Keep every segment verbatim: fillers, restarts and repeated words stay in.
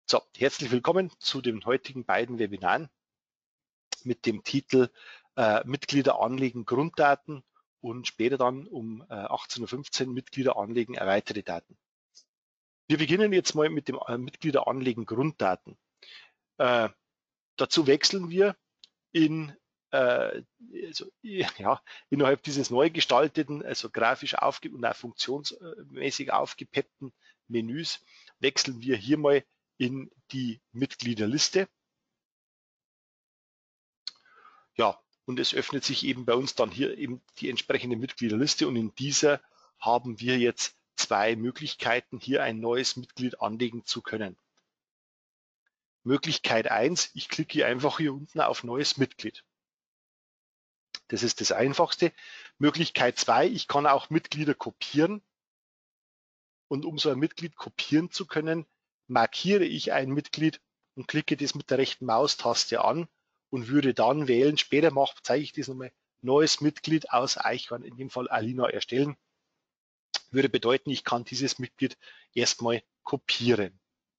So, herzlich willkommen zu den heutigen beiden Webinaren mit dem Titel äh, Mitglieder anlegen Grunddaten und später dann um äh, achtzehn Uhr fünfzehn Mitglieder anlegen erweiterte Daten. Wir beginnen jetzt mal mit dem äh, Mitglieder anlegen Grunddaten. Äh, dazu wechseln wir in äh, also, ja, innerhalb dieses neu gestalteten, also grafisch aufge und auch funktionsmäßig aufgepeppten Menüs, wechseln wir hier mal in die Mitgliederliste. Ja, und es öffnet sich eben bei uns dann hier eben die entsprechende Mitgliederliste und in dieser haben wir jetzt zwei Möglichkeiten, hier ein neues Mitglied anlegen zu können. Möglichkeit eins, ich klicke einfach hier unten auf neues Mitglied. Das ist das Einfachste. Möglichkeit zwei, ich kann auch Mitglieder kopieren und um so ein Mitglied kopieren zu können, markiere ich ein Mitglied und klicke das mit der rechten Maustaste an und würde dann wählen, später mache, zeige ich das nochmal, neues Mitglied aus Eichhorn, in dem Fall Alina, erstellen. Würde bedeuten, ich kann dieses Mitglied erstmal kopieren.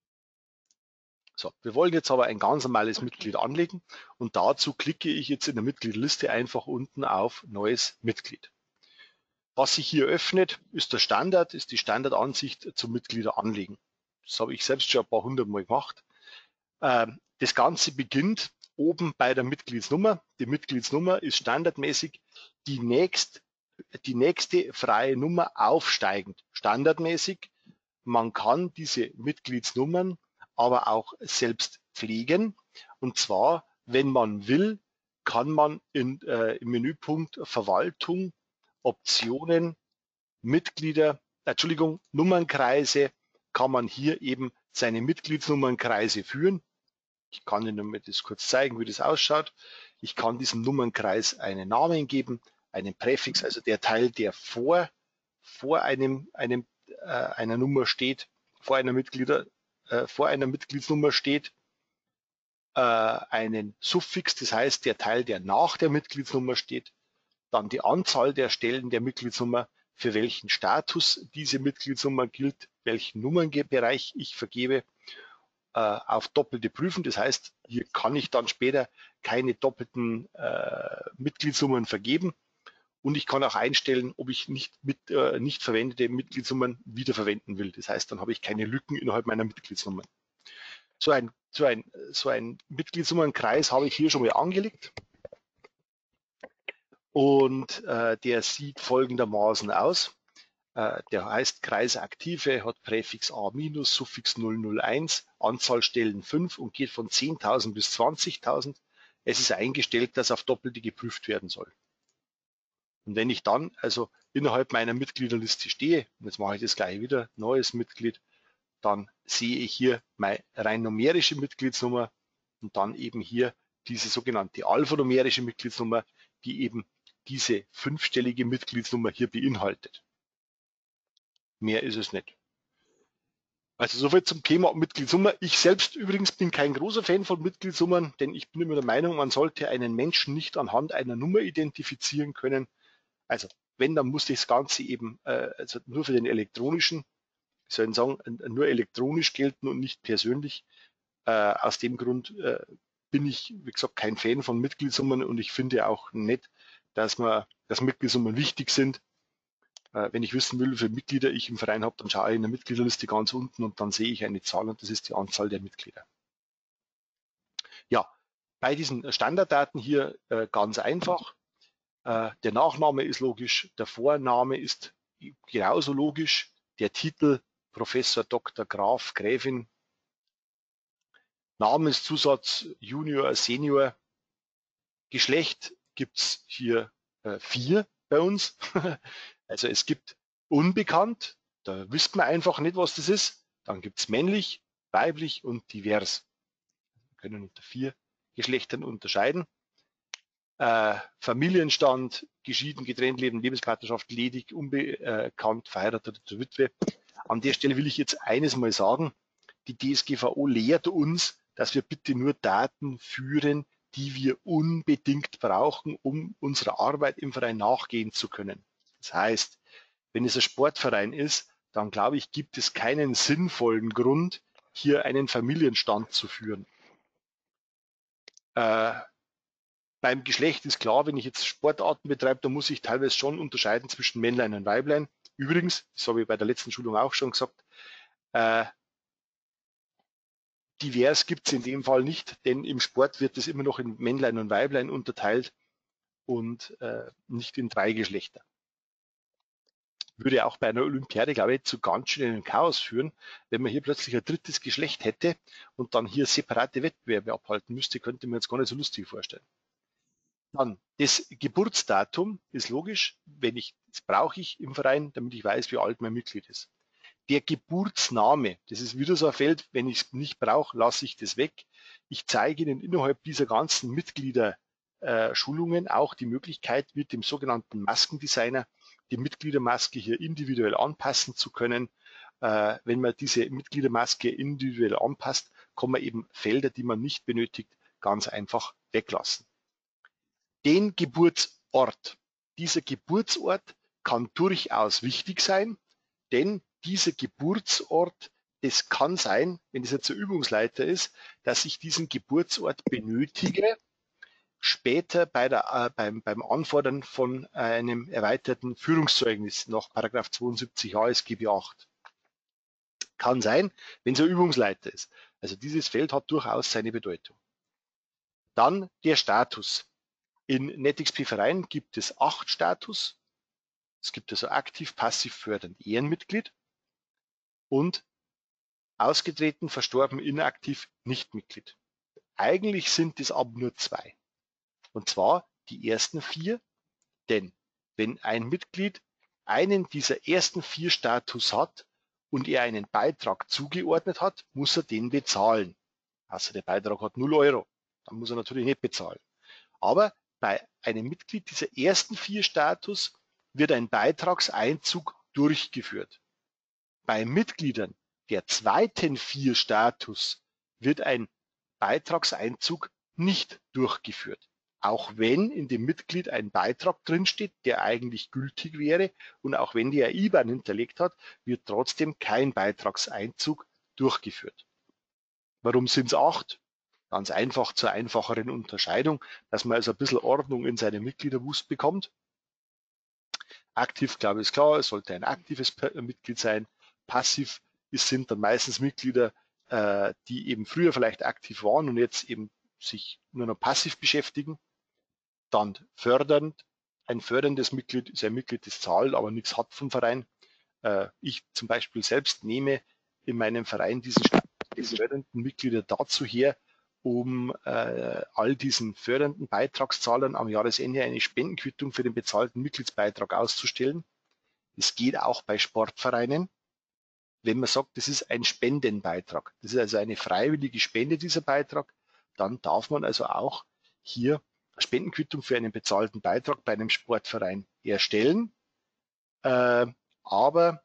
So, wir wollen jetzt aber ein ganz normales okay. Mitglied anlegen und dazu klicke ich jetzt in der Mitgliederliste einfach unten auf neues Mitglied. Was sich hier öffnet, ist der Standard, ist die Standardansicht zum Mitglieder anlegen. Das habe ich selbst schon ein paar hundert Mal gemacht. Das Ganze beginnt oben bei der Mitgliedsnummer. Die Mitgliedsnummer ist standardmäßig die, nächst, die nächste freie Nummer aufsteigend. Standardmäßig. Man kann diese Mitgliedsnummern aber auch selbst pflegen. Und zwar, wenn man will, kann man in, äh, im Menüpunkt Verwaltung, Optionen, Mitglieder, Entschuldigung, Nummernkreise, kann man hier eben seine Mitgliedsnummernkreise führen. Ich kann Ihnen mal das kurz zeigen, wie das ausschaut. Ich kann diesem Nummernkreis einen Namen geben, einen Präfix, also der Teil, der vor, vor einem, einem, äh, einer Nummer steht, vor einer, Mitglieder, äh, vor einer Mitgliedsnummer steht, äh, einen Suffix, das heißt der Teil, der nach der Mitgliedsnummer steht, dann die Anzahl der Stellen der Mitgliedsnummer, für welchen Status diese Mitgliedsnummer gilt, welchen Nummernbereich ich vergebe, auf doppelte prüfen. Das heißt, hier kann ich dann später keine doppelten äh, Mitgliedsnummern vergeben und ich kann auch einstellen, ob ich nicht, mit, äh, nicht verwendete Mitgliedsnummern wiederverwenden will. Das heißt, dann habe ich keine Lücken innerhalb meiner Mitgliedsnummern. So ein, so ein, so ein Mitgliedsnummernkreis habe ich hier schon mal angelegt und äh, der sieht folgendermaßen aus. Der heißt Kreis Aktive, hat Präfix A minus, Suffix null null eins, Anzahl Stellen fünf und geht von zehntausend bis zwanzigtausend. Es ist eingestellt, dass auf Doppelte geprüft werden soll. Und wenn ich dann also innerhalb meiner Mitgliederliste stehe, und jetzt mache ich das gleich wieder, neues Mitglied, dann sehe ich hier meine rein numerische Mitgliedsnummer und dann eben hier diese sogenannte alphanumerische Mitgliedsnummer, die eben diese fünfstellige Mitgliedsnummer hier beinhaltet. Mehr ist es nicht. Also soviel zum Thema Mitgliedsnummer. Ich selbst übrigens bin kein großer Fan von Mitgliedsnummern, denn ich bin immer der Meinung, man sollte einen Menschen nicht anhand einer Nummer identifizieren können. Also wenn, dann muss das Ganze eben äh, also nur für den elektronischen, ich soll sagen, nur elektronisch gelten und nicht persönlich. Äh, aus dem Grund äh, bin ich, wie gesagt, kein Fan von Mitgliedsnummern und ich finde auch nicht, dass, man, dass Mitgliedsnummern wichtig sind. Wenn ich wissen will, wie viele Mitglieder ich im Verein habe, dann schaue ich in der Mitgliederliste ganz unten und dann sehe ich eine Zahl und das ist die Anzahl der Mitglieder. Ja, bei diesen Standarddaten hier äh, ganz einfach. Äh, der Nachname ist logisch, der Vorname ist genauso logisch, der Titel Professor Doktor Graf, Gräfin, Namenszusatz Junior, Senior, Geschlecht gibt es hier äh, vier bei uns. Also es gibt unbekannt, da wüsste man einfach nicht, was das ist. Dann gibt es männlich, weiblich und divers. Wir können unter vier Geschlechtern unterscheiden. Äh, Familienstand, geschieden, getrennt leben, Lebenspartnerschaft, ledig, unbekannt, verheiratet oder Witwe. An der Stelle will ich jetzt eines mal sagen. Die D S G V O lehrt uns, dass wir bitte nur Daten führen, die wir unbedingt brauchen, um unserer Arbeit im Verein nachgehen zu können. Das heißt, wenn es ein Sportverein ist, dann glaube ich, gibt es keinen sinnvollen Grund, hier einen Familienstand zu führen. Äh, beim Geschlecht ist klar, wenn ich jetzt Sportarten betreibe, da muss ich teilweise schon unterscheiden zwischen Männlein und Weiblein. Übrigens, das habe ich bei der letzten Schulung auch schon gesagt, äh, divers gibt es in dem Fall nicht, denn im Sport wird es immer noch in Männlein und Weiblein unterteilt und äh, nicht in drei Geschlechter. Würde auch bei einer Olympiade, glaube ich, zu ganz schönem Chaos führen, wenn man hier plötzlich ein drittes Geschlecht hätte und dann hier separate Wettbewerbe abhalten müsste, könnte man jetzt gar nicht so lustig vorstellen. Dann, das Geburtsdatum ist logisch, wenn ich, das brauche ich im Verein, damit ich weiß, wie alt mein Mitglied ist. Der Geburtsname, das ist wieder so ein Feld, wenn ich es nicht brauche, lasse ich das weg. Ich zeige Ihnen innerhalb dieser ganzen Mitgliederschulungen auch die Möglichkeit, mit dem sogenannten Maskendesigner die Mitgliedermaske hier individuell anpassen zu können. Äh, wenn man diese Mitgliedermaske individuell anpasst, kann man eben Felder, die man nicht benötigt, ganz einfach weglassen. Den Geburtsort. Dieser Geburtsort kann durchaus wichtig sein, denn dieser Geburtsort, das kann sein, wenn es jetzt ein Übungsleiter ist, dass ich diesen Geburtsort benötige, später bei der, äh, beim, beim Anfordern von einem erweiterten Führungszeugnis nach Paragraph zweiundsiebzig A S G B acht. Kann sein, wenn es ein Übungsleiter ist. Also dieses Feld hat durchaus seine Bedeutung. Dann der Status. In NetXP Verein gibt es acht Status. Es gibt also aktiv, passiv, fördernd, Ehrenmitglied und ausgetreten, verstorben, inaktiv, Nichtmitglied. Eigentlich sind es aber nur zwei. Und zwar die ersten vier, denn wenn ein Mitglied einen dieser ersten vier Status hat und er einen Beitrag zugeordnet hat, muss er den bezahlen. Also der Beitrag hat null Euro, dann muss er natürlich nicht bezahlen. Aber bei einem Mitglied dieser ersten vier Status wird ein Beitragseinzug durchgeführt. Bei Mitgliedern der zweiten vier Status wird ein Beitragseinzug nicht durchgeführt. Auch wenn in dem Mitglied ein Beitrag drinsteht, der eigentlich gültig wäre und auch wenn der I B A N hinterlegt hat, wird trotzdem kein Beitragseinzug durchgeführt. Warum sind es acht? Ganz einfach zur einfacheren Unterscheidung, dass man also ein bisschen Ordnung in seine Mitgliederwust bekommt. Aktiv, glaube ich, ist klar, es sollte ein aktives Mitglied sein. Passiv sind dann meistens Mitglieder, äh, die eben früher vielleicht aktiv waren und jetzt eben sich nur noch passiv beschäftigen. Dann fördernd. Ein förderndes Mitglied ist ein Mitglied, das zahlt, aber nichts hat vom Verein. Äh, ich zum Beispiel selbst nehme in meinem Verein diesen Status des fördernden Mitglieder dazu her, um äh, all diesen fördernden Beitragszahlern am Jahresende eine Spendenquittung für den bezahlten Mitgliedsbeitrag auszustellen. Das geht auch bei Sportvereinen, wenn man sagt, das ist ein Spendenbeitrag. Das ist also eine freiwillige Spende, dieser Beitrag. Dann darf man also auch hier eine Spendenquittung für einen bezahlten Beitrag bei einem Sportverein erstellen. Äh, aber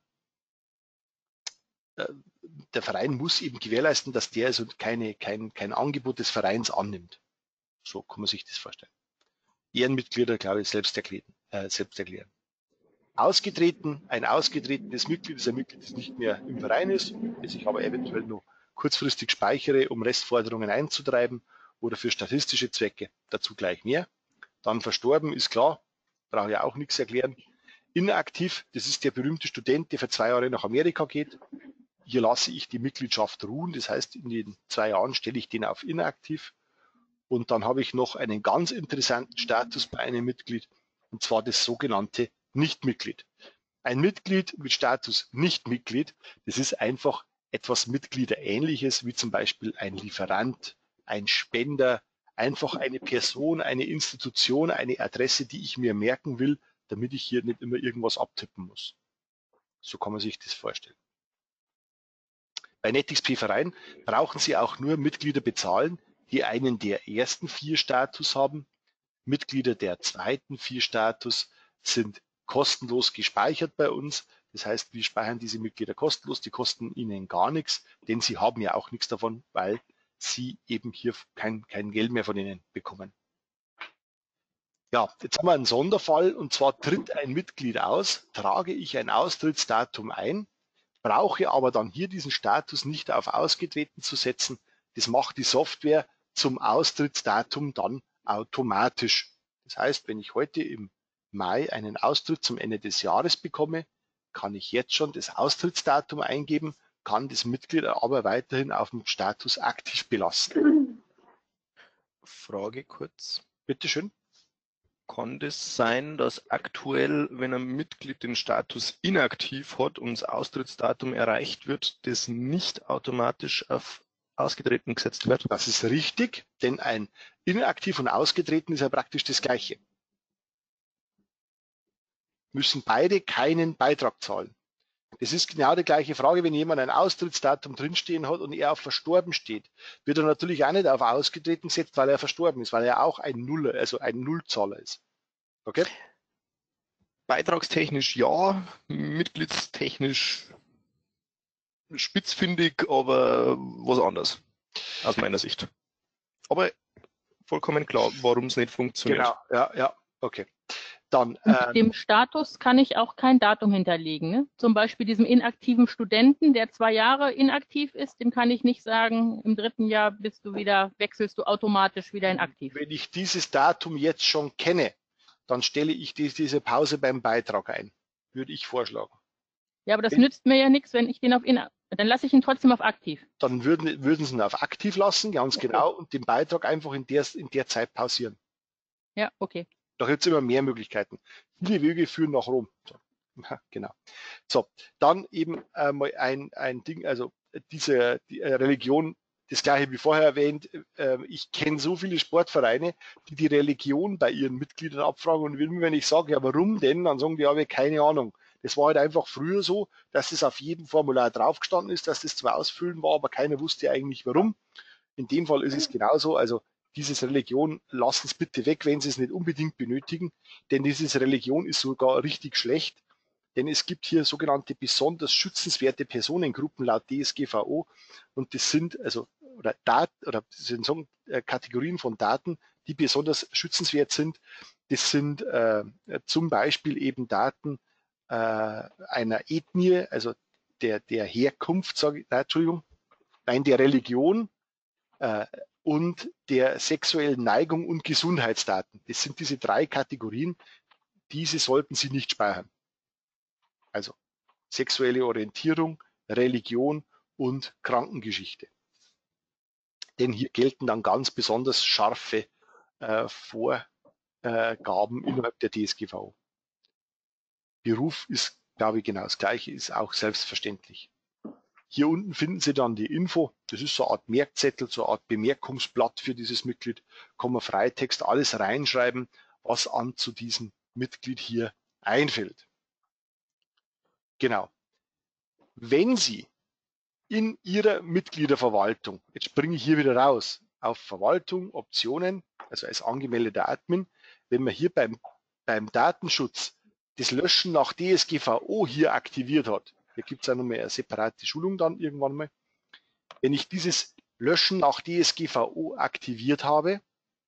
äh, der Verein muss eben gewährleisten, dass der also keine, kein, kein Angebot des Vereins annimmt. So kann man sich das vorstellen. Ehrenmitglieder, glaube ich, selbst, erklären, äh, selbst erklären. Ausgetreten, ein ausgetretenes Mitglied ist ein Mitglied, das nicht mehr im Verein ist, das ich aber eventuell nur kurzfristig speichere, um Restforderungen einzutreiben oder für statistische Zwecke, dazu gleich mehr. Dann verstorben, ist klar, brauche ich auch nichts erklären. Inaktiv, das ist der berühmte Student, der für zwei Jahre nach Amerika geht. Hier lasse ich die Mitgliedschaft ruhen, das heißt, in den zwei Jahren stelle ich den auf inaktiv. Und dann habe ich noch einen ganz interessanten Status bei einem Mitglied, und zwar das sogenannte Nichtmitglied. Ein Mitglied mit Status Nichtmitglied, das ist einfach etwas Mitgliederähnliches, wie zum Beispiel ein Lieferant, ein Spender, einfach eine Person, eine Institution, eine Adresse, die ich mir merken will, damit ich hier nicht immer irgendwas abtippen muss. So kann man sich das vorstellen. Bei NetXP Verein brauchen Sie auch nur Mitglieder bezahlen, die einen der ersten vier Status haben. Mitglieder der zweiten vier Status sind kostenlos gespeichert bei uns. Das heißt, wir speichern diese Mitglieder kostenlos, die kosten Ihnen gar nichts, denn Sie haben ja auch nichts davon, weil Sie eben hier kein, kein Geld mehr von Ihnen bekommen. Ja, jetzt haben wir einen Sonderfall, und zwar tritt ein Mitglied aus, trage ich ein Austrittsdatum ein, brauche aber dann hier diesen Status nicht auf ausgetreten zu setzen. Das macht die Software zum Austrittsdatum dann automatisch. Das heißt, wenn ich heute im Mai einen Austritt zum Ende des Jahres bekomme, kann ich jetzt schon das Austrittsdatum eingeben, kann das Mitglied aber weiterhin auf dem Status aktiv belassen. Frage kurz. Bitteschön. Kann das sein, dass aktuell, wenn ein Mitglied den Status inaktiv hat und das Austrittsdatum erreicht wird, das nicht automatisch auf ausgetreten gesetzt wird? Das ist richtig, denn ein inaktiv und ausgetreten ist ja praktisch das Gleiche. Müssen beide keinen Beitrag zahlen. Das ist genau die gleiche Frage, wenn jemand ein Austrittsdatum drinstehen hat und er auf verstorben steht, wird er natürlich auch nicht auf ausgetreten gesetzt, weil er verstorben ist, weil er auch ein Nuller, also ein Nullzahler ist. Okay? Beitragstechnisch ja, mitgliedstechnisch spitzfindig, aber was anderes aus meiner Sicht. Aber vollkommen klar, warum es nicht funktioniert. Genau, ja, ja, okay. Dann, Unter ähm, dem Status kann ich auch kein Datum hinterlegen. Ne? Zum Beispiel diesem inaktiven Studenten, der zwei Jahre inaktiv ist, dem kann ich nicht sagen, im dritten Jahr bist du wieder, wechselst du automatisch wieder in aktiv. wenn ich dieses Datum jetzt schon kenne, dann stelle ich die, diese Pause beim Beitrag ein, würde ich vorschlagen. Ja, aber das Wenn- nützt mir ja nichts, wenn ich den auf inaktiv, dann lasse ich ihn trotzdem auf aktiv. Dann würden, würden sie ihn auf aktiv lassen, ganz genau, und den Beitrag einfach in der, in der Zeit pausieren. Ja, okay. Da gibt es immer mehr Möglichkeiten. Viele Wege führen nach Rom. So. Ja, genau. So, dann eben äh, mal ein, ein Ding, also diese die, äh, Religion, das gleiche wie vorher erwähnt, äh, ich kenne so viele Sportvereine, die die Religion bei ihren Mitgliedern abfragen und wenn ich sage, ja warum denn, dann sagen die, ja, wir keine Ahnung. Das war halt einfach früher so, dass es auf jedem Formular draufgestanden ist, dass das zwar ausfüllen war, aber keiner wusste eigentlich warum. In dem Fall ist es genauso, also dieses Religion, lassen es bitte weg, wenn Sie es nicht unbedingt benötigen, denn dieses Religion ist sogar richtig schlecht, denn es gibt hier sogenannte besonders schützenswerte Personengruppen laut D S G V O und das sind also oder Dat, oder das sind so, äh, Kategorien von Daten, die besonders schützenswert sind. Das sind äh, zum Beispiel eben Daten äh, einer Ethnie, also der, der Herkunft, sage ich, nein, Entschuldigung, nein, der Religion, äh, und der sexuellen Neigung und Gesundheitsdaten. Das sind diese drei Kategorien, diese sollten Sie nicht speichern. Also sexuelle Orientierung, Religion und Krankengeschichte. Denn hier gelten dann ganz besonders scharfe äh, Vorgaben innerhalb der D S G V O. Beruf ist, glaube ich, genau das Gleiche, ist auch selbstverständlich. Hier unten finden Sie dann die Info. Das ist so eine Art Merkzettel, so eine Art Bemerkungsblatt für dieses Mitglied. Kann man Freitext alles reinschreiben, was an zu diesem Mitglied hier einfällt. Genau. Wenn Sie in Ihrer Mitgliederverwaltung, jetzt springe ich hier wieder raus, auf Verwaltung, Optionen, also als angemeldeter Admin, wenn man hier beim, beim Datenschutz das Löschen nach D S G V O hier aktiviert hat, hier gibt es auch nochmal eine separate Schulung dann irgendwann mal. Wenn ich dieses Löschen nach D S G V O aktiviert habe,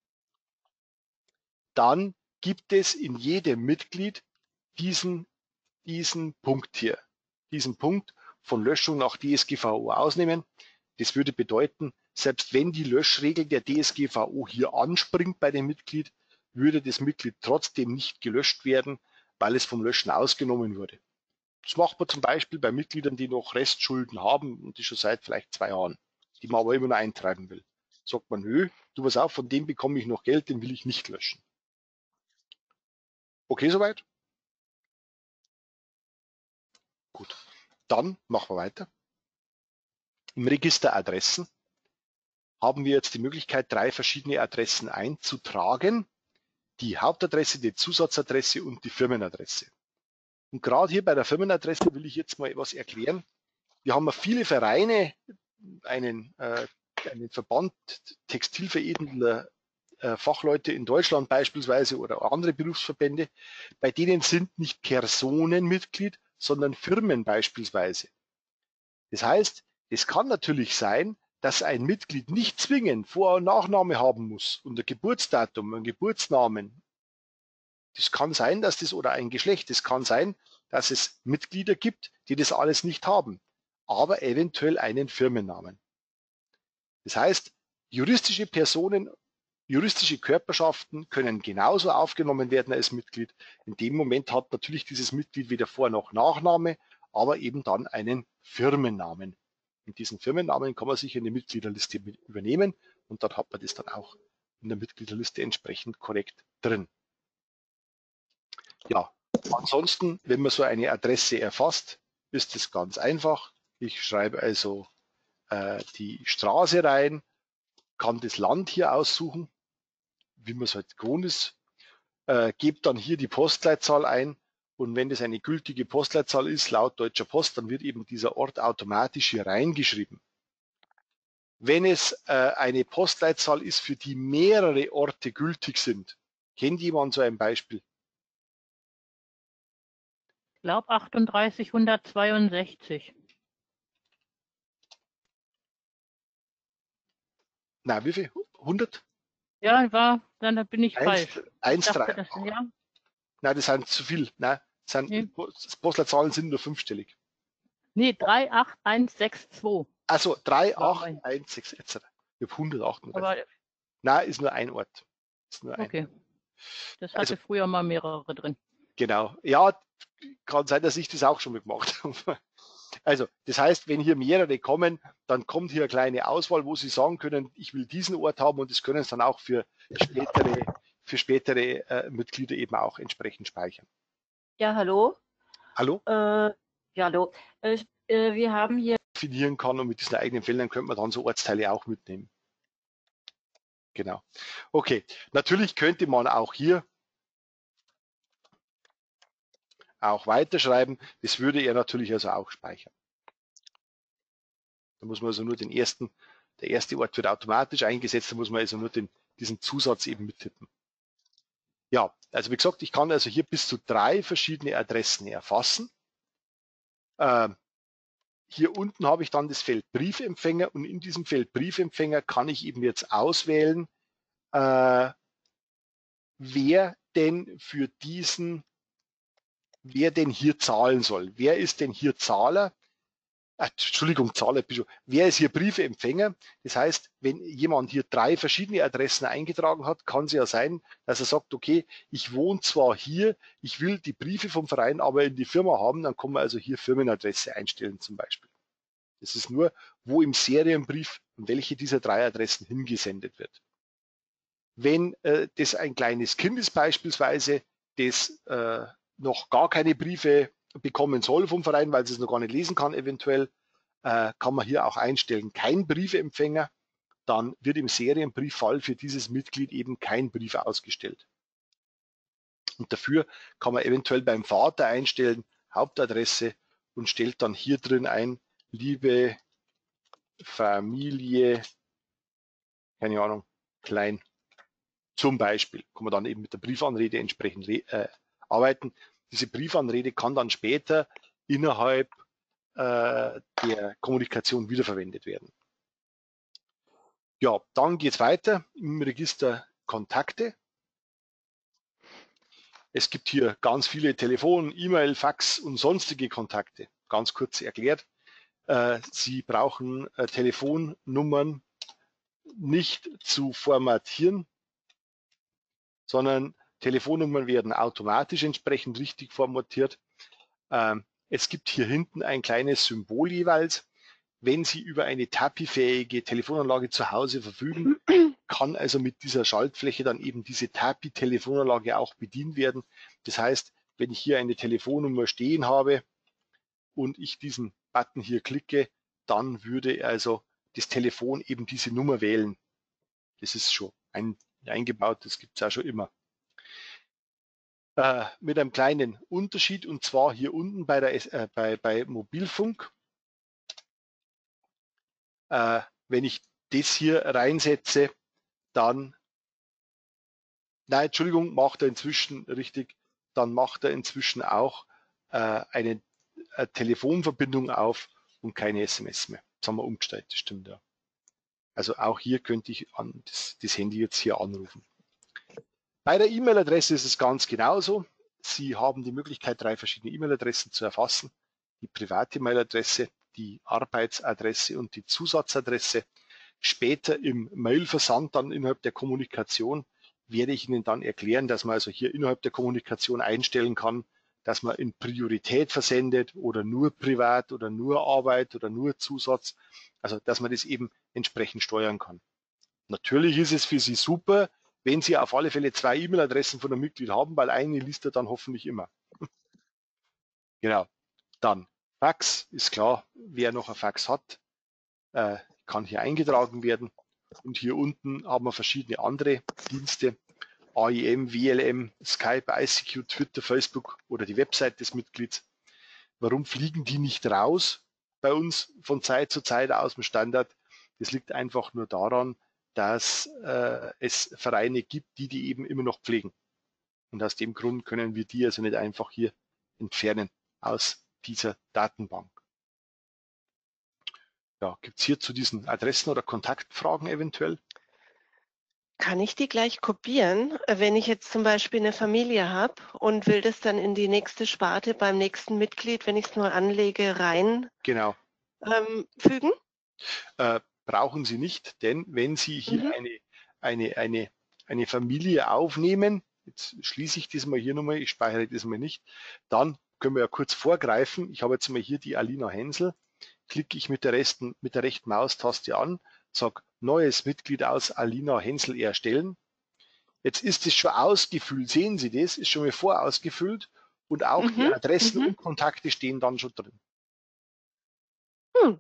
dann gibt es in jedem Mitglied diesen, diesen Punkt hier, diesen Punkt von Löschung nach D S G V O ausnehmen. Das würde bedeuten, selbst wenn die Löschregel der D S G V O hier anspringt bei dem Mitglied, würde das Mitglied trotzdem nicht gelöscht werden, weil es vom Löschen ausgenommen wurde. Das macht man zum Beispiel bei Mitgliedern, die noch Restschulden haben und die schon seit vielleicht zwei Jahren, die man aber immer noch eintreiben will. Sagt man, nö, du pass auf, von dem bekomme ich noch Geld, den will ich nicht löschen. Okay, soweit? Gut, dann machen wir weiter. Im Register Adressen haben wir jetzt die Möglichkeit, drei verschiedene Adressen einzutragen. Die Hauptadresse, die Zusatzadresse und die Firmenadresse. Und gerade hier bei der Firmenadresse will ich jetzt mal etwas erklären. Wir haben viele Vereine, einen, äh, einen Verband textilveredelnder äh, Fachleute in Deutschland beispielsweise oder andere Berufsverbände, bei denen sind nicht Personen Mitglied, sondern Firmen beispielsweise. Das heißt, es kann natürlich sein, dass ein Mitglied nicht zwingend Vor- und Nachname haben muss und ein Geburtsdatum, einen Geburtsnamen. Das kann sein, dass das oder ein Geschlecht, das kann sein, dass es Mitglieder gibt, die das alles nicht haben, aber eventuell einen Firmennamen. Das heißt, juristische Personen, juristische Körperschaften können genauso aufgenommen werden als Mitglied. In dem Moment hat natürlich dieses Mitglied weder Vor- noch Nachname, aber eben dann einen Firmennamen. Und diesen Firmennamen kann man sich in die Mitgliederliste übernehmen und dann hat man das dann auch in der Mitgliederliste entsprechend korrekt drin. Ja, ansonsten, wenn man so eine Adresse erfasst, ist es ganz einfach. Ich schreibe also äh, die Straße rein, kann das Land hier aussuchen, wie man es halt gewohnt ist, äh, gebe dann hier die Postleitzahl ein und wenn das eine gültige Postleitzahl ist, laut Deutscher Post, dann wird eben dieser Ort automatisch hier reingeschrieben. Wenn es äh, eine Postleitzahl ist, für die mehrere Orte gültig sind, kennt jemand so ein Beispiel? Ich glaube achtunddreißig hundertzweiundsechzig. Na, wie viel? hundert? Ja, war, dann bin ich eins, falsch. eins, Ich dachte, drei. das, ja, Nein, das sind zu viel. Nein, das sind, nee, Postleitzahlen sind nur fünfstellig. nee drei acht eins sechs zwei. Also drei, War acht, mein- eins, sechs et cetera. Ich habe hundertachtunddreißig. Aber Nein, ist nur ein Ort. Ist nur ein. okay, das Also- hatte früher mal mehrere drin. Genau. Ja, kann sein, dass ich das auch schon mal gemacht habe. Also, das heißt, wenn hier mehrere kommen, dann kommt hier eine kleine Auswahl, wo Sie sagen können, ich will diesen Ort haben und das können Sie dann auch für spätere, für spätere äh, Mitglieder eben auch entsprechend speichern. Ja, hallo. Hallo? Äh, ja, hallo. Äh, äh, wir haben hier Definieren kann und mit diesen eigenen Feldern könnte man dann so Ortsteile auch mitnehmen. Genau. Okay, natürlich könnte man auch hier auch weiterschreiben. Das würde er natürlich also auch speichern. Da muss man also nur den ersten, der erste Ort wird automatisch eingesetzt, da muss man also nur den, diesen Zusatz eben mittippen. Ja, also wie gesagt, ich kann also hier bis zu drei verschiedene Adressen erfassen. Äh, hier unten habe ich dann das Feld Briefempfänger und in diesem Feld Briefempfänger kann ich eben jetzt auswählen, äh, wer denn für diesen, wer denn hier zahlen soll. Wer ist denn hier Zahler? Ach, Entschuldigung, Zahler, wer ist hier Briefeempfänger? Das heißt, wenn jemand hier drei verschiedene Adressen eingetragen hat, kann es ja sein, dass er sagt, okay, ich wohne zwar hier, ich will die Briefe vom Verein aber in die Firma haben, dann kann man also hier Firmenadresse einstellen zum Beispiel. Das ist nur, wo im Serienbrief welche dieser drei Adressen hingesendet wird. Wenn äh, das ein kleines Kind ist beispielsweise, das äh, noch gar keine Briefe bekommen soll vom Verein, weil es es noch gar nicht lesen kann eventuell, äh, kann man hier auch einstellen, kein Briefempfänger, dann wird im Serienbrieffall für dieses Mitglied eben kein Brief ausgestellt. Und dafür kann man eventuell beim Vater einstellen, Hauptadresse und stellt dann hier drin ein, liebe Familie, keine Ahnung, klein. Zum Beispiel kann man dann eben mit der Briefanrede entsprechend äh, arbeiten. Diese Briefanrede kann dann später innerhalb äh, der Kommunikation wiederverwendet werden. Ja, dann geht es weiter im Register Kontakte. Es gibt hier ganz viele Telefon, E-Mail, Fax und sonstige Kontakte. Ganz kurz erklärt. Äh, Sie brauchen äh, Telefonnummern nicht zu formatieren, sondern Telefonnummern werden automatisch entsprechend richtig formatiert. Ähm, es gibt hier hinten ein kleines Symbol jeweils. Wenn Sie über eine TAPI-fähige Telefonanlage zu Hause verfügen, kann also mit dieser Schaltfläche dann eben diese TAPI-Telefonanlage auch bedient werden. Das heißt, wenn ich hier eine Telefonnummer stehen habe und ich diesen Button hier klicke, dann würde also das Telefon eben diese Nummer wählen. Das ist schon ein, eingebaut, das gibt es auch schon immer. Äh, mit einem kleinen Unterschied, und zwar hier unten bei, der, äh, bei, bei Mobilfunk. Äh, wenn ich das hier reinsetze, dann, nein, Entschuldigung, macht er inzwischen richtig, dann macht er inzwischen auch äh, eine, eine Telefonverbindung auf und keine S M S mehr. Das haben wir umgestellt, das stimmt ja. Also auch hier könnte ich an das, das Handy jetzt hier anrufen. Bei der E-Mail-Adresse ist es ganz genauso. Sie haben die Möglichkeit, drei verschiedene E-Mail-Adressen zu erfassen. Die private E-Mail-Adresse, die Arbeitsadresse und die Zusatzadresse. Später im Mailversand dann innerhalb der Kommunikation werde ich Ihnen dann erklären, dass man also hier innerhalb der Kommunikation einstellen kann, dass man in Priorität versendet oder nur privat oder nur Arbeit oder nur Zusatz. Also dass man das eben entsprechend steuern kann. Natürlich ist es für Sie super, wenn Sie auf alle Fälle zwei E-Mail-Adressen von einem Mitglied haben, weil eine liest er dann hoffentlich immer. Genau. Dann Fax, ist klar, wer noch ein Fax hat, äh, kann hier eingetragen werden. Und hier unten haben wir verschiedene andere Dienste. A I M, W L M, Skype, I C Q, Twitter, Facebook oder die Website des Mitglieds. Warum fliegen die nicht raus bei uns von Zeit zu Zeit aus dem Standard? Das liegt einfach nur daran, dass äh, es Vereine gibt, die die eben immer noch pflegen. Und aus dem Grund können wir die also nicht einfach hier entfernen aus dieser Datenbank. Ja, gibt es hier zu diesen Adressen oder Kontaktfragen eventuell? Kann ich die gleich kopieren, wenn ich jetzt zum Beispiel eine Familie habe und will das dann in die nächste Sparte beim nächsten Mitglied, wenn ich es nur anlege, rein Genau. ähm, fügen? Äh, brauchen Sie nicht, denn wenn Sie hier Mhm. eine, eine, eine, eine Familie aufnehmen, jetzt schließe ich das mal hier nochmal, ich speichere das mal nicht, dann können wir ja kurz vorgreifen. Ich habe jetzt mal hier die Alina Hensel, klicke ich mit der, rechten, mit der rechten Maustaste an, sage neues Mitglied aus Alina Hensel erstellen. Jetzt ist es schon ausgefüllt, sehen Sie das, ist schon mal vorausgefüllt und auch die Mhm. Adressen Mhm. und Kontakte stehen dann schon drin. Hm.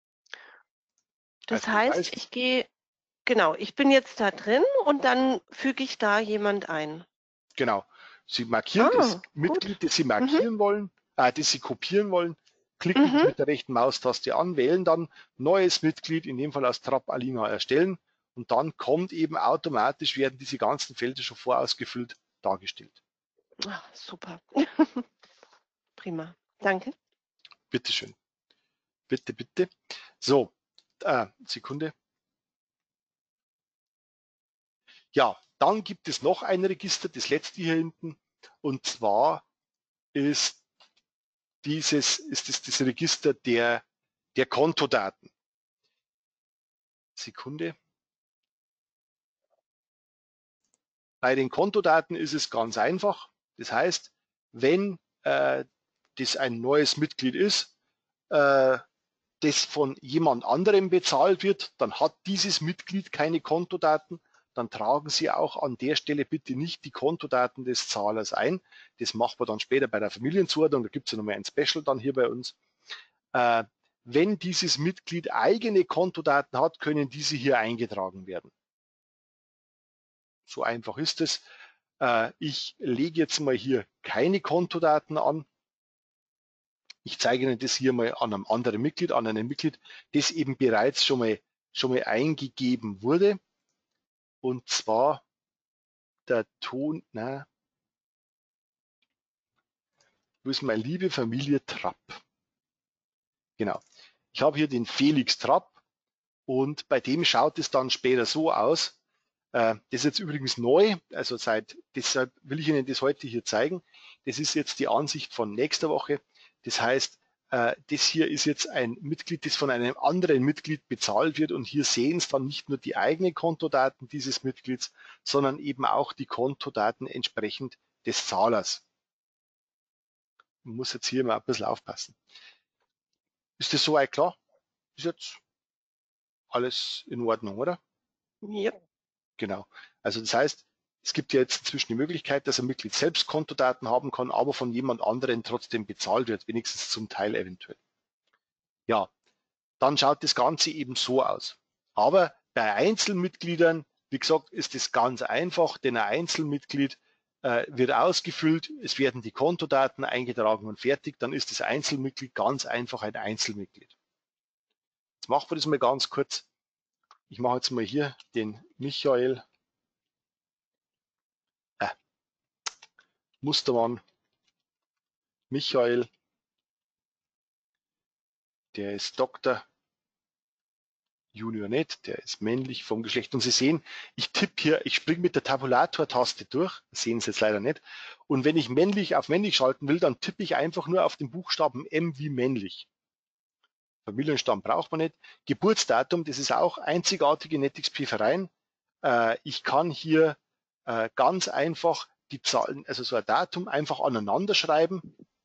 Das Also das heißt, heißt, ich gehe, genau, ich bin jetzt da drin und dann füge ich da jemand ein. genau, Sie markieren das Ah, gut. Mitglied, das Sie Mhm. markieren wollen, äh, das Sie kopieren wollen, klicken das Mhm. mit der rechten Maustaste an, wählen dann neues Mitglied, in dem Fall aus Trapp Alina erstellen und dann kommt eben automatisch, werden diese ganzen Felder schon vorausgefüllt dargestellt. Ah, super. Prima. Danke. Bitteschön. Bitte, bitte. So, äh, Sekunde. Ja, dann gibt es noch ein Register, das letzte hier hinten, und zwar ist dieses, ist das, das Register der, der Kontodaten. Sekunde. Bei den Kontodaten ist es ganz einfach. Das heißt, wenn äh, das ein neues Mitglied ist, äh, das von jemand anderem bezahlt wird, dann hat dieses Mitglied keine Kontodaten. Dann tragen Sie auch an der Stelle bitte nicht die Kontodaten des Zahlers ein. Das macht man dann später bei der Familienzuordnung. Da gibt es ja nochmal ein Special dann hier bei uns. Äh, wenn dieses Mitglied eigene Kontodaten hat, können diese hier eingetragen werden. So einfach ist es. Äh, ich lege jetzt mal hier keine Kontodaten an. Ich zeige Ihnen das hier mal an einem anderen Mitglied, an einem Mitglied, das eben bereits schon mal, schon mal eingegeben wurde. Und zwar der Ton, na, wo ist meine liebe Familie Trapp? Genau. Ich habe hier den Felix Trapp und bei dem schaut es dann später so aus. Äh, das ist jetzt übrigens neu, also seit, deshalb will ich Ihnen das heute hier zeigen. Das ist jetzt die Ansicht von nächster Woche. Das heißt, äh, das hier ist jetzt ein Mitglied, das von einem anderen Mitglied bezahlt wird und hier sehen Sie dann nicht nur die eigenen Kontodaten dieses Mitglieds, sondern eben auch die Kontodaten entsprechend des Zahlers. Man muss jetzt hier mal ein bisschen aufpassen. Ist das soweit klar? Ist jetzt alles in Ordnung, oder? Ja. Genau. Also das heißt, es gibt ja jetzt inzwischen die Möglichkeit, dass ein Mitglied selbst Kontodaten haben kann, aber von jemand anderem trotzdem bezahlt wird, wenigstens zum Teil eventuell. Ja, dann schaut das Ganze eben so aus. Aber bei Einzelmitgliedern, wie gesagt, ist es ganz einfach, denn ein Einzelmitglied äh, wird ausgefüllt, es werden die Kontodaten eingetragen und fertig, dann ist das Einzelmitglied ganz einfach ein Einzelmitglied. Jetzt machen wir das mal ganz kurz. Ich mache jetzt mal hier den Michael äh, Mustermann. Michael, der ist Doktor Junior nicht, der ist männlich vom Geschlecht. Und Sie sehen, ich tippe hier, ich springe mit der Tabulator-Taste durch, das sehen Sie jetzt leider nicht. Und wenn ich männlich auf männlich schalten will, dann tippe ich einfach nur auf den Buchstaben M wie männlich. Familienstamm braucht man nicht. Geburtsdatum, das ist auch einzigartig in NetXP Verein. Äh, ich kann hier äh, ganz einfach die Zahlen, also so ein Datum einfach aneinander schreiben.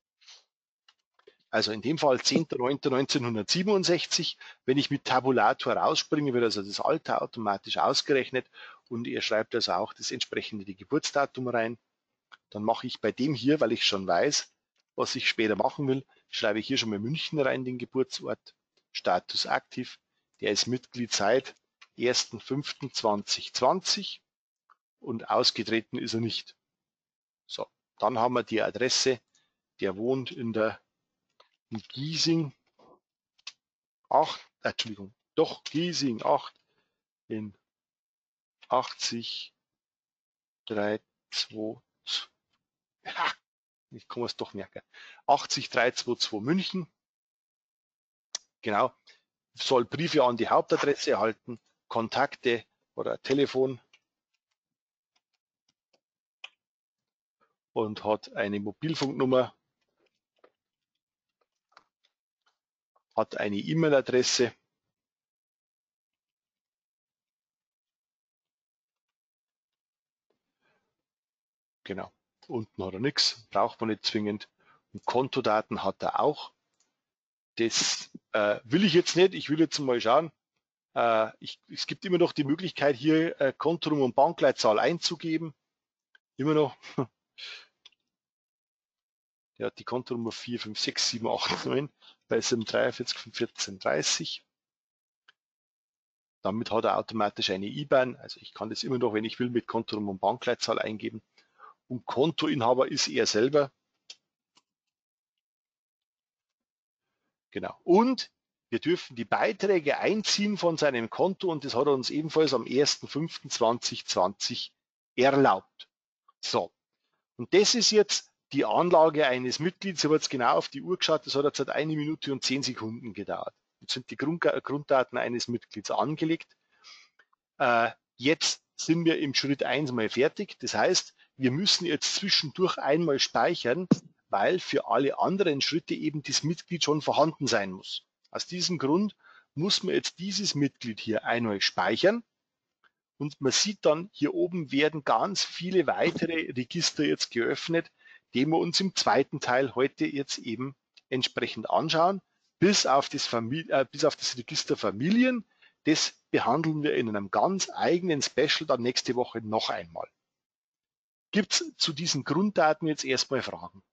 Also in dem Fall zehnter neunter neunzehnhundertsiebenundsechzig. Wenn ich mit Tabulator rausspringe, wird also das Alter automatisch ausgerechnet und ihr schreibt also auch das entsprechende die Geburtsdatum rein. Dann mache ich bei dem hier, weil ich schon weiß, was ich später machen will, schreibe ich hier schon mal München rein, den Geburtsort, Status aktiv. Der ist Mitglied seit erster fünfter zweitausendzwanzig und ausgetreten ist er nicht. So, dann haben wir die Adresse, der wohnt in der in Giesing acht, äh, Entschuldigung, doch Giesing acht in achtzig drei zwei, ha, ich kann es doch merken, achtzig drei zwei zwei München, genau, soll Briefe an die Hauptadresse erhalten, Kontakte oder Telefon und hat eine Mobilfunknummer, hat eine E-Mail-Adresse, genau, unten hat er nichts, braucht man nicht zwingend, und Kontodaten hat er auch. Das äh, will ich jetzt nicht, ich will jetzt mal schauen, äh, ich, es gibt immer noch die Möglichkeit hier äh, Kontonummer und Bankleitzahl einzugeben, immer noch. Der hat die Kontonummer vier fünf sechs sieben acht neun bei sieben drei vier fünf vierzehn dreißig. Damit hat er automatisch eine I B A N, also ich kann das immer noch, wenn ich will, mit Kontonummer und Bankleitzahl eingeben. Und Kontoinhaber ist er selber. Genau. Und wir dürfen die Beiträge einziehen von seinem Konto und das hat er uns ebenfalls am erster fünfter zweitausendzwanzig erlaubt. So. Und das ist jetzt die Anlage eines Mitglieds. Ich habe jetzt genau auf die Uhr geschaut, das hat jetzt seit eine Minute und zehn Sekunden gedauert. Jetzt sind die Grund, Grunddaten eines Mitglieds angelegt. Äh, jetzt sind wir im Schritt eins mal fertig. Das heißt, wir müssen jetzt zwischendurch einmal speichern, weil für alle anderen Schritte eben das Mitglied schon vorhanden sein muss. Aus diesem Grund muss man jetzt dieses Mitglied hier einmal speichern. Und man sieht dann, hier oben werden ganz viele weitere Register jetzt geöffnet, die wir uns im zweiten Teil heute jetzt eben entsprechend anschauen, bis auf das, Familie, äh, bis auf das Register Familien. Das behandeln wir in einem ganz eigenen Special dann nächste Woche noch einmal. Gibt es zu diesen Grunddaten jetzt erstmal Fragen?